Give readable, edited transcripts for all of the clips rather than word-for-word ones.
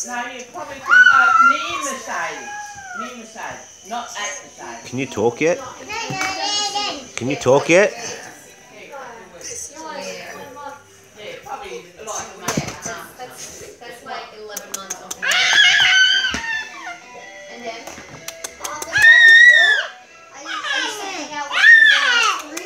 No, you probably think near Mercedes. Near Mercedes, not at Mercedes. Can you talk yet? Can you talk yet? Yeah, probably like a month and a half. That's like 11 months off. And then? I used to hang out with him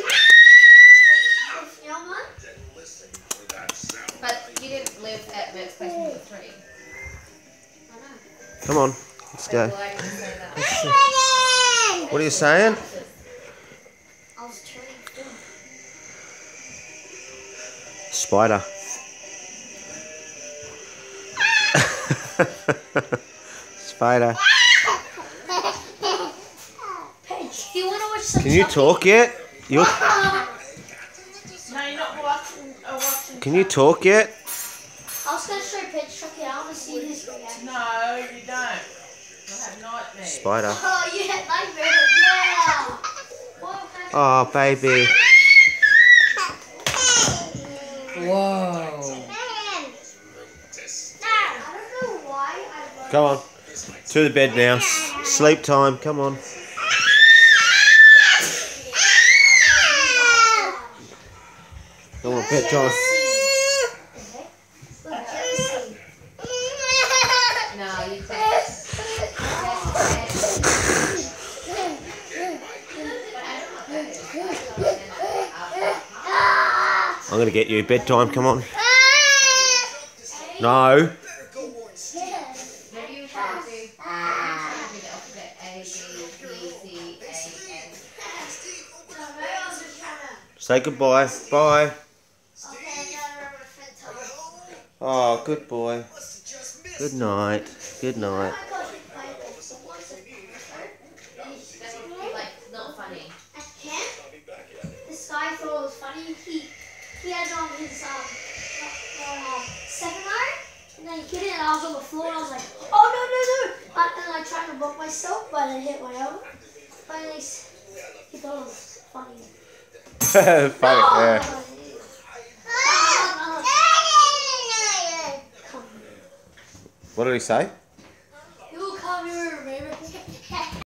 but you didn't live at Merck's place when you were 3. I know. Come on, let's go. Why did you say that? What are you saying? I was turning film. Spider. Spider. Paige, do you want to watch some Can you talk yet? No, you're not watching. Can you talk yet? I was going to show Paige Chucky. I want to see his reaction. No, you don't. You'll have nightmares. Spider. Oh, you had nightmares. Yeah. Oh, baby. Whoa. Come on. To the bed now. Sleep time. Come on. Come on, bed time. No, you can't. I'm going to get you. Bedtime. Come on. No. Maybe you try to do the alphabet A, B, B, C, A, N. Say goodbye. Bye. Oh, good boy. Good night. Good night. Like, not funny. At camp, this guy thought it was funny. He had on his second iron, and then he hit it, and I was on the floor, and I was like, oh no. And I tried to block myself, but I hit my elbow. But at least he thought it was funny. Funny, yeah. What did he say?